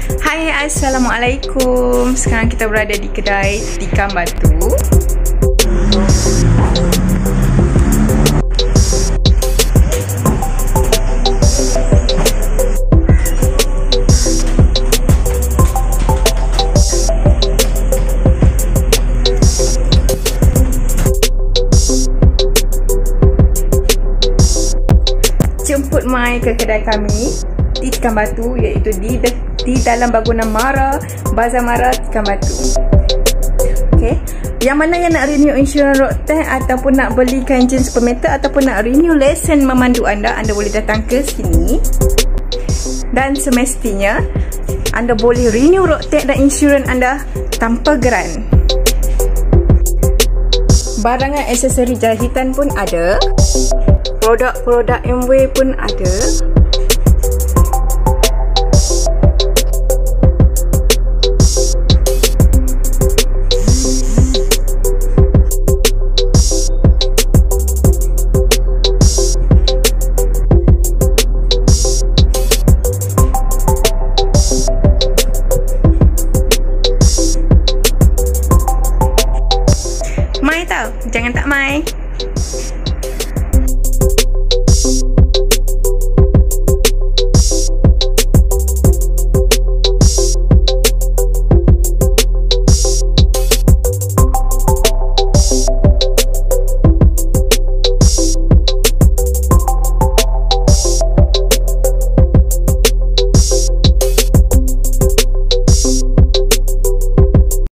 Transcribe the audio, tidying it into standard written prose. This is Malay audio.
Hai, Assalamualaikum. Sekarang kita berada di kedai tikam batu. Jemput mai ke kedai kami di Tikam Batu, iaitu di dalam bangunan Mara, Bazar Mara Tikam Batu. Okay. Yang mana yang nak renew insurans road tax ataupun nak belikan enjin speedometer ataupun nak renew lesen memandu anda boleh datang ke sini. Dan semestinya anda boleh renew road tax dan insurans anda tanpa geran. Barangan aksesori jahitan pun ada. Produk-produk MW pun ada.